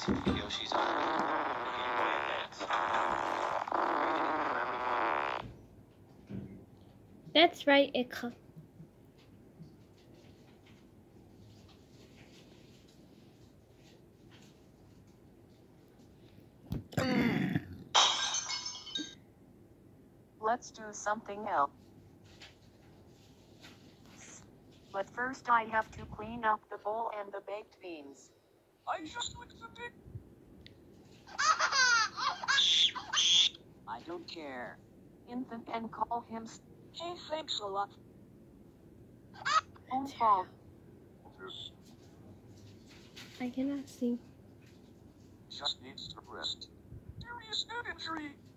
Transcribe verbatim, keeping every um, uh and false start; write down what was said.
Yoshi's Island. Game Boy Advance. Rated for everyone. That's right, Ikka. Let's do something else. But first I have to clean up the bowl and the baked beans. I just licked the dick. I don't care. Infant and call him. Hey, thanks a lot. Own fault. I cannot see. Just needs to rest. Serious head injury.